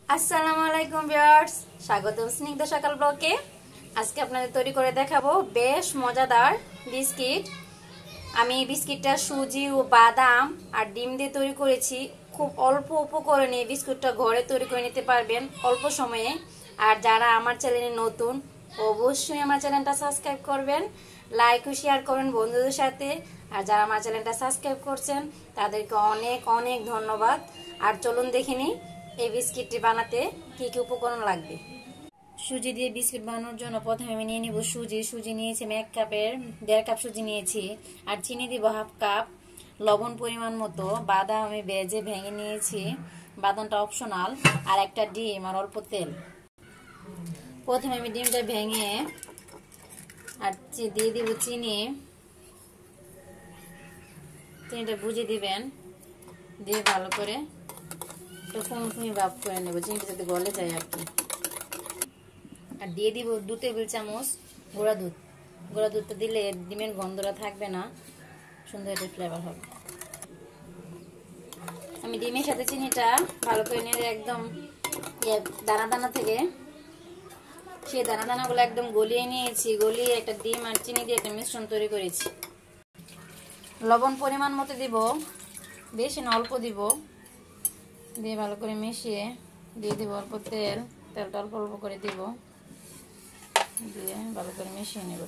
আসসালামু আলাইকুম ভিউয়ার্স, স্বাগতম স্নিগ্ধ সকাল ব্লগে। আজকে আপনাদের তৈরি করে দেখাবো বেশ মজাদার বিস্কিট। আমি এই বিস্কিটটা সুজি ও বাদাম আর ডিম দিয়ে তৈরি করেছি। খুব অল্প উপকরণে এই বিস্কুটটা ঘরে তৈরি করে নিতে পারবেন অল্প সময়ে। আর যারা আমার চ্যানেলে নতুন, অবশ্যই আমার চ্যানেলটা সাবস্ক্রাইব করবেন, লাইক ও শেয়ার করবেন বন্ধুদের সাথে। আর যারা আমার চ্যানেলটা সাবস্ক্রাইব করছেন তাদেরকে অনেক অনেক ধন্যবাদ। আর চলুন দেখে নিই এই বিস্কিটটি বানাতে কি কি উপকরণ লাগবে। সুজি দিয়ে বিস্কিট বানানোর জন্য প্রথমে আমি নিয়ে নিব সুজি নিয়েছি আমি 1 কাপের 1.5 কাপ সুজি নিয়েছি। আর চিনি দিব 1/2 কাপ, লবণ পরিমাণ মতো, বাদাম আমি ভেজে ভেঙে নিয়েছি, বাদামটা অপশনাল, আর একটা ডিম আর অল্প তেল। প্রথমে আমি ডিমটা ভেঙে আর দিয়ে দিব চিনিটা বুঝে দিবেন, দিয়ে ভালো করে ফুমি ভাব করে নেব, চিনিটা যাতে গলে যায় আর কি। আর দিয়ে দিব 2 টেবিল চামচ গুঁড়া দুধটা দিলে ডিমের গন্ধটা থাকবে না, সুন্দর একটা ফ্লেভার হবে। আমি ডিমের সাথে চিনিটা ভালো করে নেড়ে একদম দানা থেকে সেই দানাগুলো একদম গলিয়ে নিয়েছি। গলিয়ে একটা ডিম আর চিনি দিয়ে একটা মিশ্রণ তৈরি করেছি। লবণ পরিমাণ মতো দিব, বেশি না অল্প দিব, দিয়ে ভালো করে মিশিয়ে দিয়ে দিব অল্প তেলটা অল্প অল্প করে দিব, দিয়ে ভালো করে মিশিয়ে নেব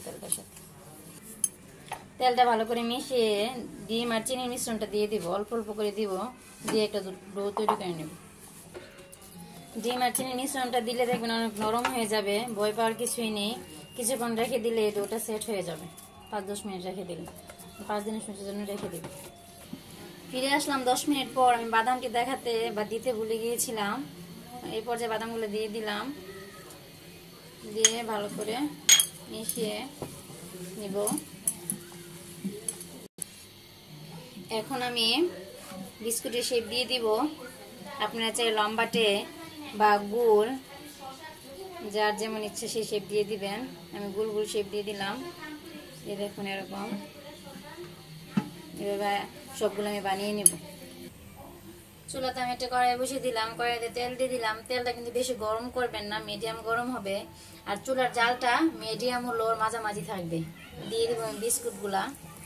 তেলটা ভালো করে মিশিয়ে ডিম আর চিনির মিশ্রণটা দিয়ে দিব, অল্প অল্প করে দিব, দিয়ে একটা ডো তৈরি করে নেব। ডিম আর চিনির মিশ্রণটা দিলে দেখবেন অনেক নরম হয়ে যাবে, ভয় পাওয়ার কিছুই নেই। কিছুক্ষণ রেখে দিলে ডোটা সেট হয়ে যাবে। 5-10 মিনিট রেখে দিলে, 5 মিনিটের জন্য রেখে দিবে। ফিরে আসলাম 10 মিনিট পর। আমি বাদামটি দেখাতে বা দিতে ভুলে গিয়েছিলাম। এই পর্যায়ে বাদামগুলো দিয়ে দিলাম, দিয়ে ভালো করে মিশিয়ে নিব। এখন আমি বিস্কুটের শেপ দিয়ে দিব। আপনারা চাই লম্বাটে বা গোল, যার যেমন ইচ্ছে সেই শেপ দিয়ে দিবেন। আমি গোল গোল শেপ দিয়ে দিলাম। এই দেখুন এরকম, এভাবে সবগুলো আমি বানিয়ে নেব। চুলাতে আমি একটা কড়াই বসিয়ে দিলাম, কড়াইতে তেল দিয়ে দিলাম। তেলটা কিন্তু বেশি গরম করবেন না, মিডিয়াম গরম হবে। আর চুলার জালটা মিডিয়াম ও লোর মাঝামাঝি থাকবে। দিয়ে দিব বিস্কুটগুলা,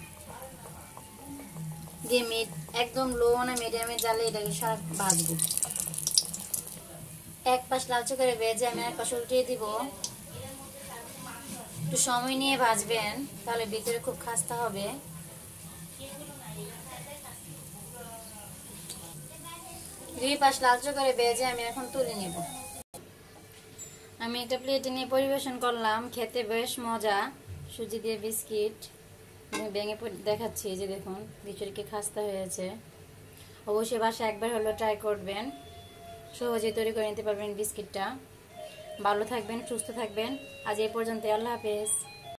দিয়ে একদম লো না মিডিয়ামের জালে এটাকে সারা ভাজবো। এক পাশ লালচে করে ভেজে আমি এক পাশ উল্টিয়ে দিব। একটু সময় নিয়ে ভাজবেন, তাহলে ভিতরে খুব খাস্তা হবে। দুই পাশ লালচে করে ভেজে আমি এখন তুলে নেব। আমি একটা প্লেটে নিয়ে পরিবেশন করলাম। খেতে বেশ মজা, সুজি দিয়ে বিস্কিট। আমি ভেঙে দেখাচ্ছি, যে দেখুন ভিতরে কি খাস্তা হয়েছে। অবশ্যই বাসায় একবার হলেও ট্রাই করবেন, সহজে তৈরি করে নিতে পারবেন বিস্কিটটা। ভালো থাকবেন, সুস্থ থাকবেন। আজ এই পর্যন্ত, আল্লাহ হাফেজ।